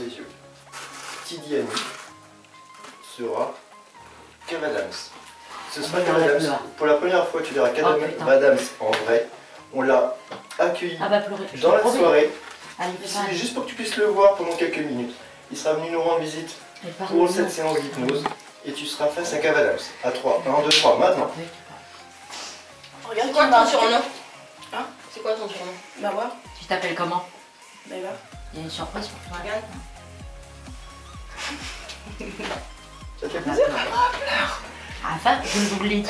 les yeux. Qui dit Annie sera Kev Adams. Ce sera Kev Adams. Pour la première fois, tu verras Kev Adams en vrai. On l'a accueilli dans la soirée. C'est juste pour que tu puisses le voir pendant quelques minutes. Il sera venu nous rendre visite pour cette séance d'hypnose. Et tu seras face à Kev Adams. À 3. 1, 2, 3. Maintenant. Regarde, c'est quoi ton surnom? Hein? C'est quoi ton surnom? Bah voir. Tu t'appelles comment? Bah va. Il y a une surprise pour toi. Regarde. Ça te fait plaisir? Enfin, je vous l'ai dit.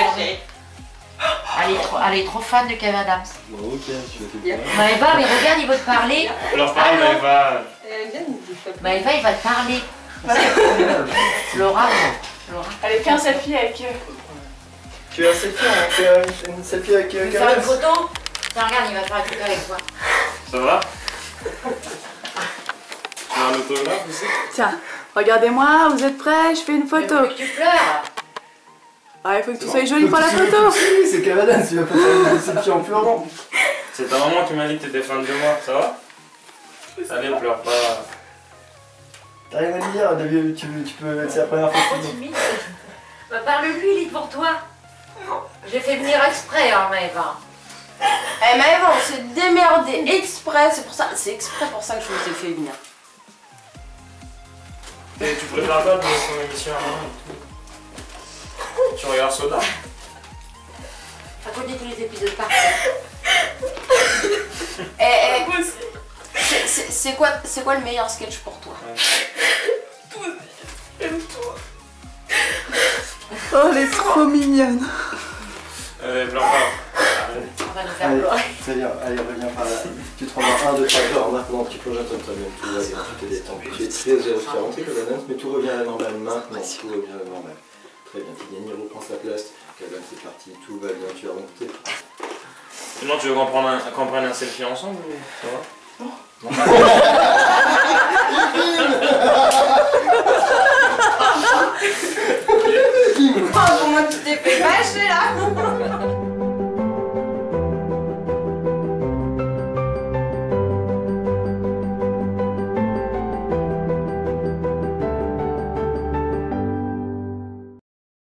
Elle est trop fan de Kev Adams. Bon, ok, tu vas te dire. Maëva, mais regarde, il veut te parler. Alors parle Maëva. Maëva, il va te parler. Laura. Allez, fais un selfie avec Tu veux un selfie? On fait une selfie avec Tu veux Kev faire une Adams? photo? Tiens, regarde, il va faire une photo avec toi. Ça va? Tu as un autographe aussi? Tiens, regardez-moi, vous êtes prêts? Je fais une photo. Mais tu pleures. Ah, il faut que tu sois jolie pour la photo. Oui, c'est Kev Adams, tu vas pas faire une selfie en pleurant. C'est ta maman qui m'a dit que t'étais fan de moi, ça va? Allez, pleure pas. T'as rien à lui dire, David, c'est la première fois que tu dis. Bah parle-lui, il est pour toi. J'ai fait venir exprès, hein, Maëva. Eh Maëva, on s'est démerdé exprès, c'est exprès pour ça que je vous ai fait venir. Et tu préfères pas de son émission à maman? Tu regardes Soda? À côté tous les épisodes par C'est quoi le meilleur sketch pour toi? Oh, elle est trop mignonne. Allez, pleure pas. On va nous faire Allez, pleurer. c'est bien, allez, reviens par là. Tu te rends 1, 2, 3 heures, maintenant tu plonges à toi même, tout va bien, tu te détends. Tu es très heureux, tu as rentré Kev Adams, mais tout revient à la normale maintenant, tout revient à la normale. Très bien, Tigani reprend sa place, Kev Adams c'est parti, tout va bien, tu as remonté. Sinon, tu veux qu'on prenne un selfie ensemble ou ça va? Non. Oh, comment tu t'es fait vacher là?